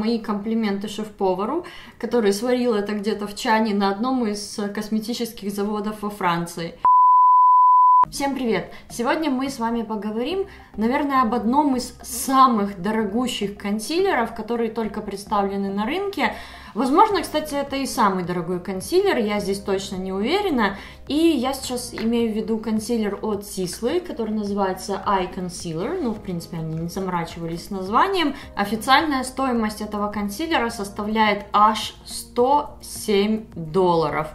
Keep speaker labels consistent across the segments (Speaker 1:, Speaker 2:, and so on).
Speaker 1: мои комплименты шеф-повару, который сварил это где-то в чане на одном из косметических заводов во Франции. Всем привет! Сегодня мы с вами поговорим, наверное, об одном из самых дорогущих консилеров, которые только представлены на рынке. Возможно, кстати, это и самый дорогой консилер, я здесь точно не уверена. И я сейчас имею в виду консилер от Sisley, который называется Eye Concealer. Ну, в принципе, они не заморачивались с названием. Официальная стоимость этого консилера составляет аж $107.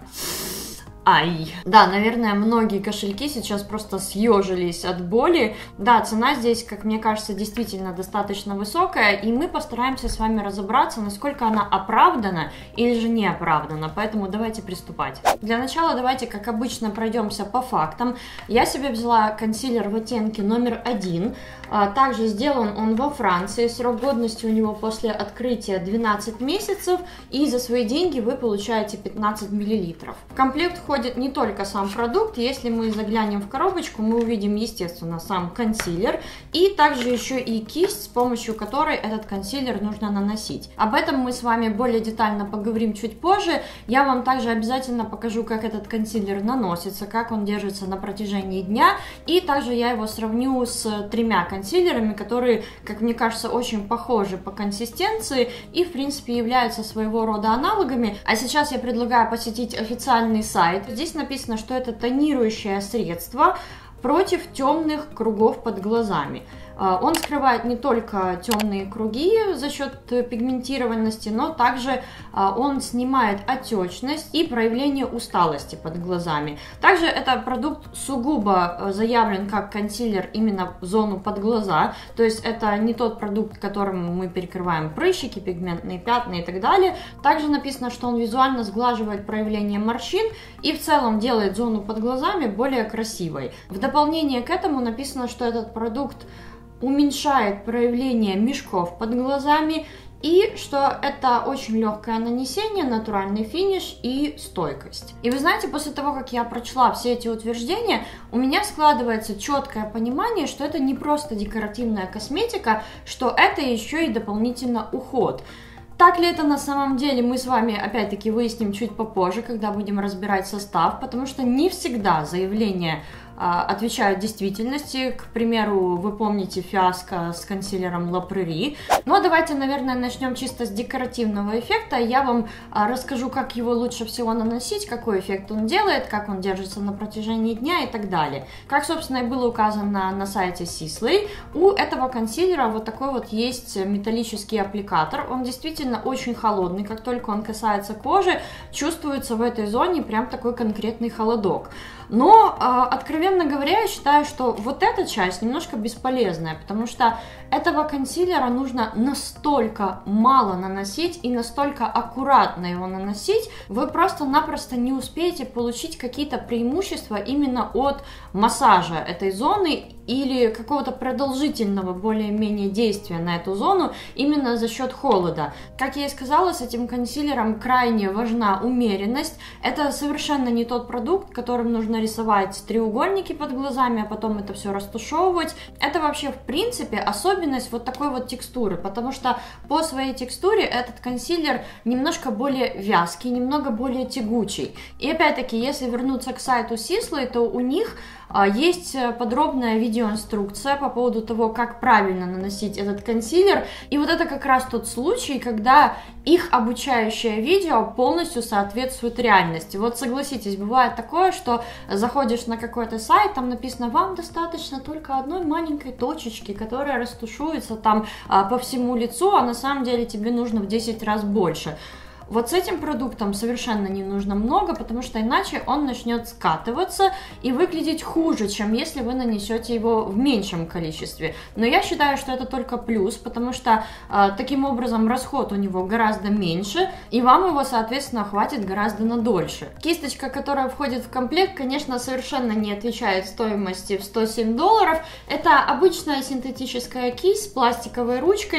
Speaker 1: Ай. Да, наверное, многие кошельки сейчас просто съежились от боли. Да, цена здесь, как мне кажется, действительно достаточно высокая, и мы постараемся с вами разобраться, насколько она оправдана или же не оправдана. Поэтому давайте приступать. Для начала давайте, как обычно, пройдемся по фактам. Я себе взяла консилер в оттенке номер 1. Также сделан он во Франции. Срок годности у него после открытия 12 месяцев, и за свои деньги вы получаете 15 мл. В комплект входит не только сам продукт. Если мы заглянем в коробочку, мы увидим, естественно, сам консилер и также еще и кисть, с помощью которой этот консилер нужно наносить. Об этом мы с вами более детально поговорим чуть позже. Я вам также обязательно покажу, как этот консилер наносится, как он держится на протяжении дня, и также я его сравню с 3 консилерами, которые, как мне кажется, очень похожи по консистенции и, в принципе, являются своего рода аналогами. А сейчас я предлагаю посетить официальный сайт. Здесь написано, что это тонирующее средство против темных кругов под глазами. Он скрывает не только темные круги за счет пигментированности, но также он снимает отечность и проявление усталости под глазами. Также этот продукт сугубо заявлен как консилер именно в зону под глаза, то есть это не тот продукт, которым мы перекрываем прыщики, пигментные пятна и так далее. Также написано, что он визуально сглаживает проявление морщин и в целом делает зону под глазами более красивой. В дополнение к этому написано, что этот продукт уменьшает проявление мешков под глазами и что это очень легкое нанесение, натуральный финиш и стойкость. И вы знаете, после того, как я прочла все эти утверждения, у меня складывается четкое понимание, что это не просто декоративная косметика, что это еще и дополнительно уход. Так ли это на самом деле, мы с вами опять-таки выясним чуть попозже, когда будем разбирать состав, потому что не всегда заявления отвечают действительности. К примеру, вы помните фиаско с консилером La Prairie. Ну а давайте, наверное, начнем чисто с декоративного эффекта. Я вам расскажу, как его лучше всего наносить, какой эффект он делает, как он держится на протяжении дня и так далее. Как, собственно, и было указано на сайте Sisley, у этого консилера вот такой вот есть металлический аппликатор. Он действительно очень холодный. Как только он касается кожи, чувствуется в этой зоне прям такой конкретный холодок. Но, откровенно говоря, я считаю, что вот эта часть немножко бесполезная, потому что этого консилера нужно настолько мало наносить и настолько аккуратно его наносить, вы просто-напросто не успеете получить какие-то преимущества именно от массажа этой зоны или какого-то продолжительного более-менее действия на эту зону именно за счет холода. Как я и сказала, с этим консилером крайне важна умеренность. Это совершенно не тот продукт, которым нужно рисовать треугольники под глазами, а потом это все растушевывать. Это вообще, в принципе, особенность вот такой вот текстуры, потому что по своей текстуре этот консилер немножко более вязкий, немного более тягучий. И опять-таки, если вернуться к сайту Sisley, то у них есть подробная видеоинструкция по поводу того, как правильно наносить этот консилер. И вот это как раз тот случай, когда их обучающее видео полностью соответствует реальности. Вот согласитесь, бывает такое, что заходишь на какой-то сайт, там написано, вам достаточно только одной маленькой точечки, которая растушуется там по всему лицу, а на самом деле тебе нужно в 10 раз больше. Вот с этим продуктом совершенно не нужно много, потому что иначе он начнет скатываться и выглядеть хуже, чем если вы нанесете его в меньшем количестве. Но я считаю, что это только плюс, потому что таким образом расход у него гораздо меньше, и вам его, соответственно, хватит гораздо надольше. Кисточка, которая входит в комплект, конечно, совершенно не отвечает стоимости в $107. Это обычная синтетическая кисть с пластиковой ручкой.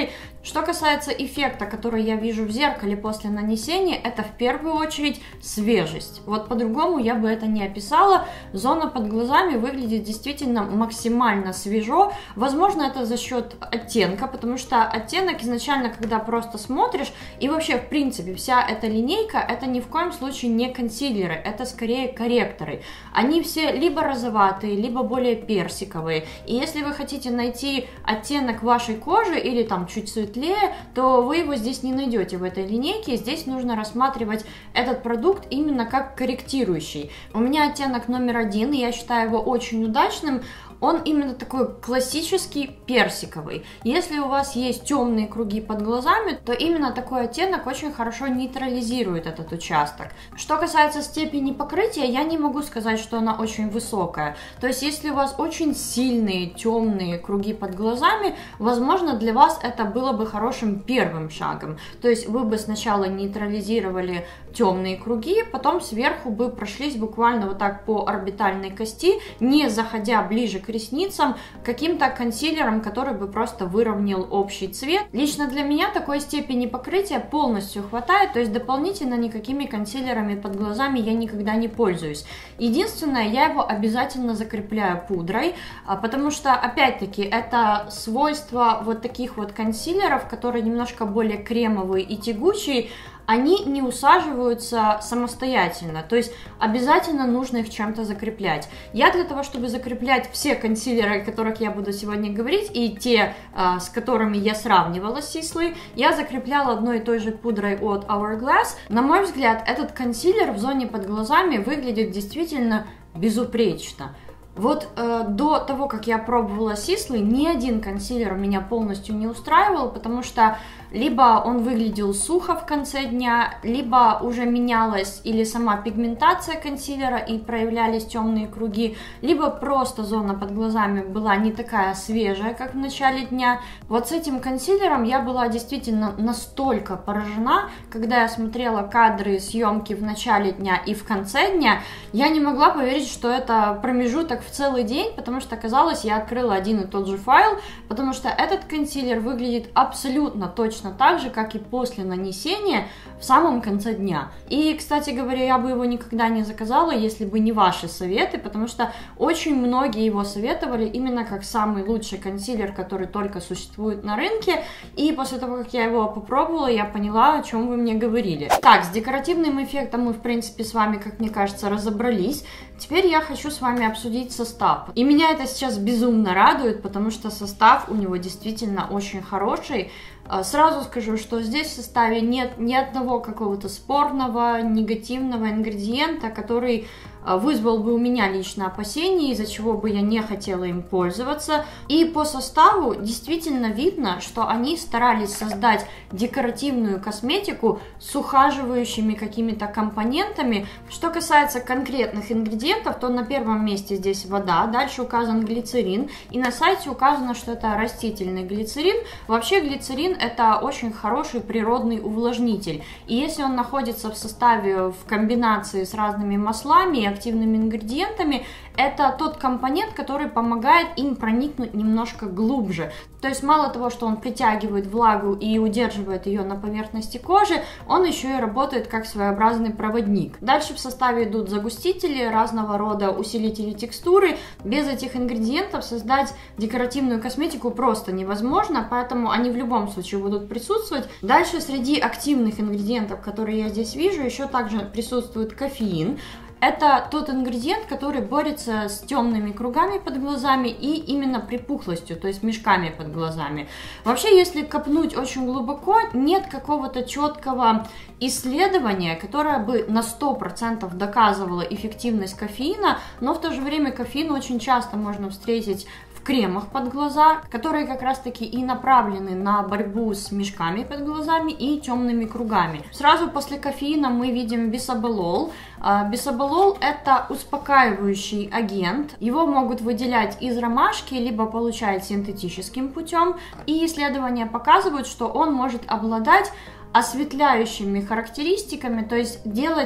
Speaker 1: Что касается эффекта, который я вижу в зеркале после нанесения, это в первую очередь свежесть. Вот по-другому я бы это не описала. Зона под глазами выглядит действительно максимально свежо. Возможно, это за счет оттенка, потому что оттенок изначально, когда просто смотришь, и вообще, в принципе, вся эта линейка, это ни в коем случае не консилеры, это скорее корректоры. Они все либо розоватые, либо более персиковые. И если вы хотите найти оттенок вашей кожи или там чуть светлее, то вы его здесь не найдете в этой линейке. Здесь нужно рассматривать этот продукт именно как корректирующий. У меня оттенок номер 1, и я считаю его очень удачным. Он именно такой классический персиковый. Если у вас есть темные круги под глазами, то именно такой оттенок очень хорошо нейтрализирует этот участок. Что касается степени покрытия, я не могу сказать, что она очень высокая. То есть, если у вас очень сильные темные круги под глазами, возможно, для вас это было бы хорошим первым шагом. То есть, вы бы сначала нейтрализировали темные круги, потом сверху бы прошлись буквально вот так по орбитальной кости, не заходя ближе к ресницам, каким-то консилером, который бы просто выровнял общий цвет. Лично для меня такой степени покрытия полностью хватает, то есть дополнительно никакими консилерами под глазами я никогда не пользуюсь. Единственное, я его обязательно закрепляю пудрой, потому что, опять-таки, это свойство вот таких вот консилеров, которые немножко более кремовые и тягучие, они не усаживаются самостоятельно, то есть обязательно нужно их чем-то закреплять. Я для того, чтобы закреплять все консилеры, о которых я буду сегодня говорить, и те, с которыми я сравнивала Sisley, я закрепляла одной и той же пудрой от Hourglass. На мой взгляд, этот консилер в зоне под глазами выглядит действительно безупречно. Вот до того, как я пробовала Sisley, ни один консилер меня полностью не устраивал, потому что либо он выглядел сухо в конце дня, либо уже менялась или сама пигментация консилера и проявлялись темные круги, либо просто зона под глазами была не такая свежая, как в начале дня. Вот с этим консилером я была действительно настолько поражена, когда я смотрела кадры съемки в начале дня и в конце дня, я не могла поверить, что это промежуток в целый день, потому что, казалось, я открыла один и тот же файл, потому что этот консилер выглядит абсолютно точно так же, как и после нанесения в самом конце дня. И, кстати говоря, я бы его никогда не заказала, если бы не ваши советы, потому что очень многие его советовали именно как самый лучший консилер, который только существует на рынке, и после того, как я его попробовала, я поняла, о чем вы мне говорили. Так, с декоративным эффектом мы, в принципе, с вами, как мне кажется, разобрались. Теперь я хочу с вами обсудить состав. И меня это сейчас безумно радует, потому что состав у него действительно очень хороший. Сразу скажу, что здесь в составе нет ни одного какого-то спорного, негативного ингредиента, который вызвал бы у меня лично опасения, из-за чего бы я не хотела им пользоваться. И по составу действительно видно, что они старались создать декоративную косметику с ухаживающими какими-то компонентами. Что касается конкретных ингредиентов, то на первом месте здесь вода, дальше указан глицерин, и на сайте указано, что это растительный глицерин. Вообще глицерин это очень хороший природный увлажнитель, и если он находится в составе в комбинации с разными маслами и активными ингредиентами, это тот компонент, который помогает им проникнуть немножко глубже. То есть мало того, что он притягивает влагу и удерживает ее на поверхности кожи, он еще и работает как своеобразный проводник. Дальше в составе идут загустители, разного рода усилители текстуры. Без этих ингредиентов создать декоративную косметику просто невозможно, поэтому они в любом случае будут присутствовать. Дальше среди активных ингредиентов, которые я здесь вижу, еще также присутствует кофеин. Это тот ингредиент, который борется с темными кругами под глазами и именно припухлостью, то есть мешками под глазами. Вообще, если копнуть очень глубоко, нет какого-то четкого исследования, которое бы на 100% доказывало эффективность кофеина, но в то же время кофеин очень часто можно встретить в кремах под глаза, которые как раз таки и направлены на борьбу с мешками под глазами и темными кругами. Сразу после кофеина мы видим бисоболол. Бисоболол это успокаивающий агент. Его могут выделять из ромашки, либо получать синтетическим путем. И исследования показывают, что он может обладать осветляющими характеристиками, то есть делать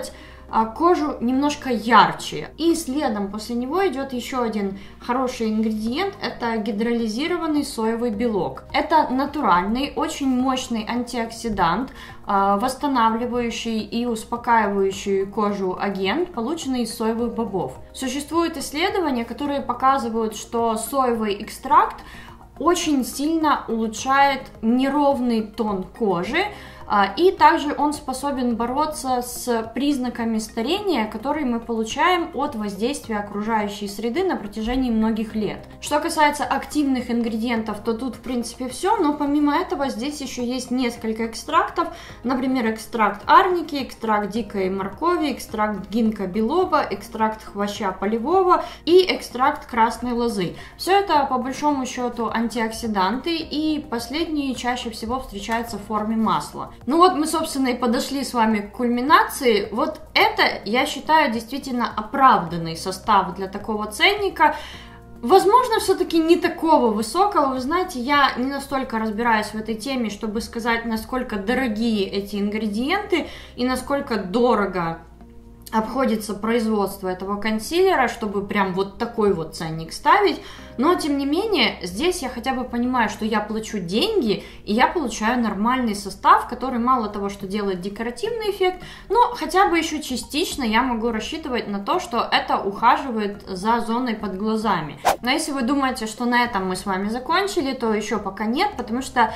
Speaker 1: кожу немножко ярче. И следом после него идет еще один хороший ингредиент, это гидролизированный соевый белок. Это натуральный, очень мощный антиоксидант, восстанавливающий и успокаивающий кожу агент, полученный из соевых бобов. Существуют исследования, которые показывают, что соевый экстракт очень сильно улучшает неровный тон кожи, и также он способен бороться с признаками старения, которые мы получаем от воздействия окружающей среды на протяжении многих лет. Что касается активных ингредиентов, то тут в принципе все, но помимо этого здесь еще есть несколько экстрактов, например, экстракт арники, экстракт дикой моркови, экстракт гинка белоба, экстракт хвоща полевого и экстракт красной лозы. Все это по большому счету антиоксиданты, и последние чаще всего встречаются в форме масла. Ну вот мы, собственно, и подошли с вами к кульминации. Вот это, я считаю, действительно оправданный состав для такого ценника. Возможно, все-таки не такого высокого. Вы знаете, я не настолько разбираюсь в этой теме, чтобы сказать, насколько дорогие эти ингредиенты и насколько дорого обходится производство этого консилера, чтобы прям вот такой вот ценник ставить. Но, тем не менее, здесь я хотя бы понимаю, что я плачу деньги, и я получаю нормальный состав, который мало того, что делает декоративный эффект, но хотя бы еще частично я могу рассчитывать на то, что это ухаживает за зоной под глазами. Но если вы думаете, что на этом мы с вами закончили, то еще пока нет, потому что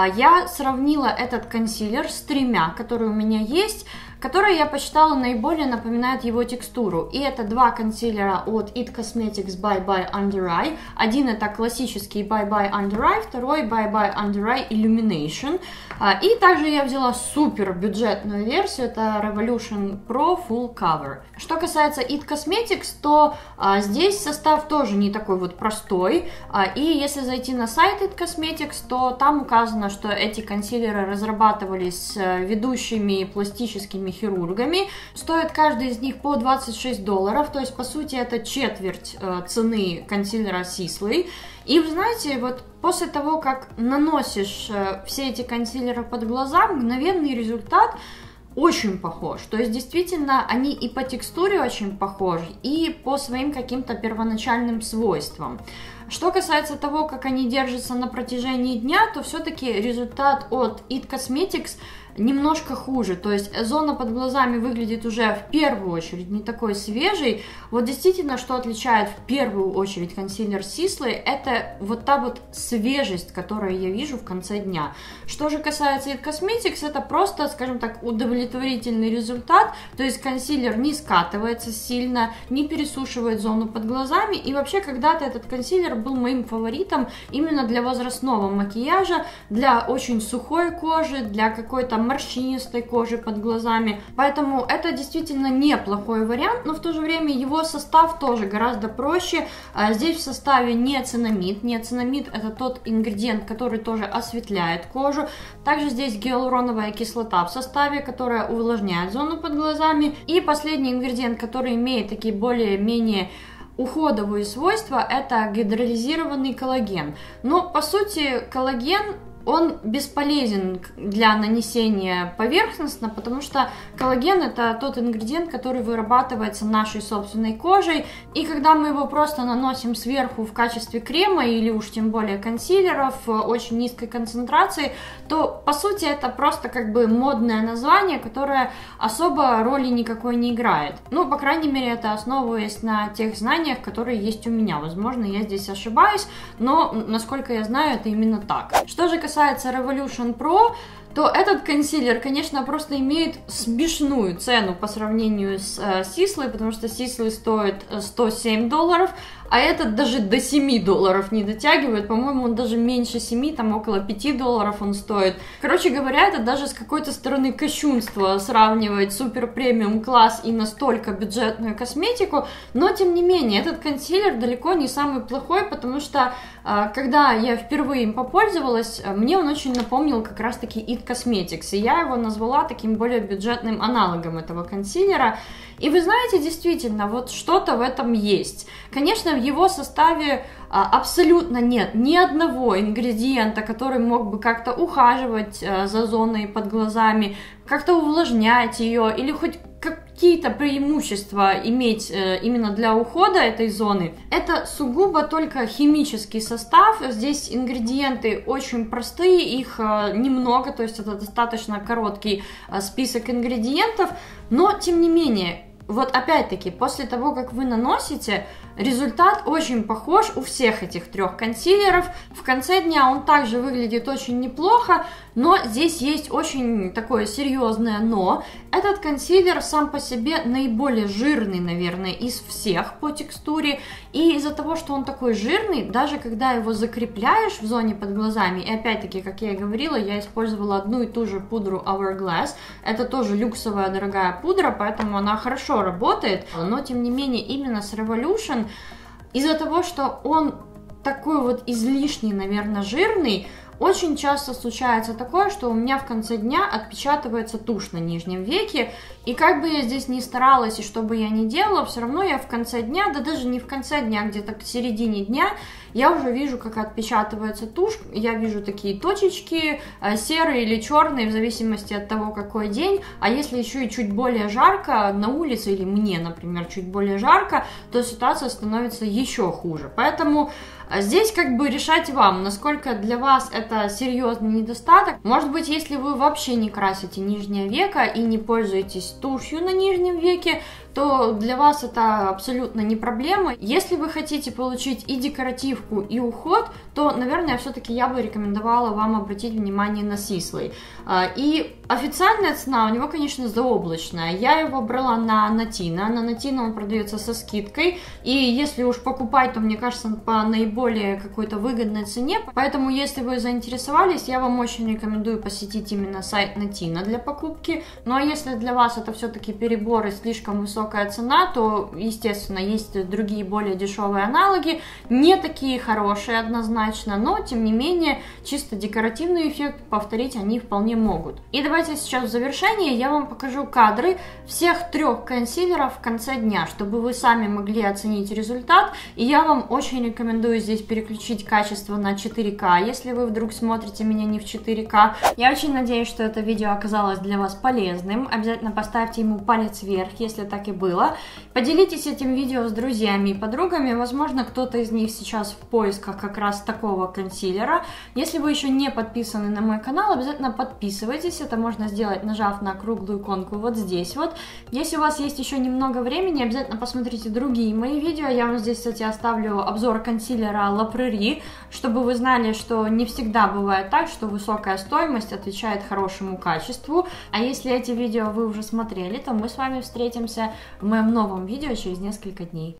Speaker 1: я сравнила этот консилер с тремя, которые у меня есть, которые я посчитала наиболее напоминают его текстуру. И это два консилера от It Cosmetics Bye Bye Under Eye. Один это классический Bye Bye Under Eye, второй Bye Bye Under Eye Illumination. И также я взяла супер бюджетную версию, это Revolution Pro Full Cover. Что касается It Cosmetics, то здесь состав тоже не такой вот простой. И если зайти на сайт It Cosmetics, то там указано, что эти консилеры разрабатывались с ведущими пластическими хирургами. Стоит каждый из них по $26, то есть по сути это четверть цены консилера Sisley. И вы знаете, вот после того, как наносишь все эти консилеры под глаза, мгновенный результат очень похож. То есть действительно они и по текстуре очень похожи, и по своим каким-то первоначальным свойствам. Что касается того, как они держатся на протяжении дня, то все-таки результат от It Cosmetics немножко хуже, то есть зона под глазами выглядит уже в первую очередь не такой свежей. Вот действительно, что отличает в первую очередь консилер Sisley, это вот та вот свежесть, которую я вижу в конце дня. Что же касается It Cosmetics, это просто, скажем так, удовлетворительный результат, то есть консилер не скатывается сильно, не пересушивает зону под глазами, и вообще когда-то этот консилер был моим фаворитом именно для возрастного макияжа, для очень сухой кожи, для какой-то морщинистой кожи под глазами, поэтому это действительно неплохой вариант, но в то же время его состав тоже гораздо проще. Здесь в составе не ацинамид, это тот ингредиент, который тоже осветляет кожу, также здесь гиалуроновая кислота в составе, которая увлажняет зону под глазами, и последний ингредиент, который имеет такие более-менее уходовые свойства, это гидролизированный коллаген. Но по сути коллаген он бесполезен для нанесения поверхностно, потому что коллаген это тот ингредиент, который вырабатывается нашей собственной кожей, и когда мы его просто наносим сверху в качестве крема или уж тем более консилеров очень низкой концентрации, то по сути это просто как бы модное название, которое особо роли никакой не играет. Ну, по крайней мере, это основываясь на тех знаниях, которые есть у меня. Возможно, я здесь ошибаюсь, но насколько я знаю, это именно так. Что же касается Revolution Pro, то этот консилер, конечно, просто имеет смешную цену по сравнению с Sisley, потому что Sisley стоит $107, а этот даже до $7 не дотягивает, по-моему, он даже меньше 7, там около $5 он стоит. Короче говоря, это даже с какой-то стороны кощунство сравнивать супер премиум класс и настолько бюджетную косметику, но тем не менее, этот консилер далеко не самый плохой, потому что когда я впервые им попользовалась, мне он очень напомнил как раз-таки It Cosmetics, и я его назвала таким более бюджетным аналогом этого консилера. И вы знаете, действительно, вот что-то в этом есть. Конечно, в его составе абсолютно нет ни одного ингредиента, который мог бы как-то ухаживать за зоной под глазами, как-то увлажнять ее или хоть какие-то преимущества иметь именно для ухода этой зоны. Это сугубо только химический состав. Здесь ингредиенты очень простые, их немного, то есть это достаточно короткий список ингредиентов, но тем не менее, вот опять-таки, после того, как вы наносите, результат очень похож у всех этих трех консилеров. В конце дня он также выглядит очень неплохо, но здесь есть очень такое серьезное но. Этот консилер сам по себе наиболее жирный, наверное, из всех по текстуре. И из-за того, что он такой жирный, даже когда его закрепляешь в зоне под глазами, и опять-таки, как я и говорила, я использовала одну и ту же пудру Hourglass. Это тоже люксовая дорогая пудра, поэтому она хорошо работает. Но, тем не менее, именно с Revolution, из-за того, что он такой вот излишний, наверное, жирный, очень часто случается такое, что у меня в конце дня отпечатывается тушь на нижнем веке, и как бы я здесь ни старалась, и что бы я ни делала, все равно я в конце дня, да даже не в конце дня, где-то к середине дня, я уже вижу, как отпечатывается тушь, я вижу такие точечки, серые или черные, в зависимости от того, какой день, а если еще и чуть более жарко на улице, или мне, например, чуть более жарко, то ситуация становится еще хуже, поэтому здесь как бы решать вам, насколько для вас это серьезный недостаток. Может быть, если вы вообще не красите нижнее веко и не пользуетесь тушью на нижнем веке, то для вас это абсолютно не проблема. Если вы хотите получить и декоративку, и уход, то, наверное, все-таки я бы рекомендовала вам обратить внимание на Sisley. И официальная цена у него, конечно, заоблачная. Я его брала на Natino. На Natino он продается со скидкой. И если уж покупать, то, мне кажется, по наиболее какой-то выгодной цене. Поэтому, если вы заинтересовались, я вам очень рекомендую посетить именно сайт Natino для покупки. Ну а если для вас это все-таки перебор и слишком высокая цена, то, естественно, есть другие более дешевые аналоги. Не такие хорошие однозначно, но, тем не менее, чисто декоративный эффект повторить они вполне могут. И давайте сейчас в завершение я вам покажу кадры всех трех консилеров в конце дня, чтобы вы сами могли оценить результат. И я вам очень рекомендую здесь переключить качество на 4К, если вы вдруг смотрите меня не в 4К. Я очень надеюсь, что это видео оказалось для вас полезным. Обязательно поставьте ему палец вверх, если так и было. Поделитесь этим видео с друзьями и подругами. Возможно, кто-то из них сейчас в поисках как раз такого консилера. Если вы еще не подписаны на мой канал, обязательно подписывайтесь. Это можно сделать, нажав на круглую иконку вот здесь вот. Если у вас есть еще немного времени, обязательно посмотрите другие мои видео. Я вам здесь, кстати, оставлю обзор консилера La Prairie, чтобы вы знали, что не всегда бывает так, что высокая стоимость отвечает хорошему качеству. А если эти видео вы уже смотрели, то мы с вами встретимся в моем новом видео через несколько дней.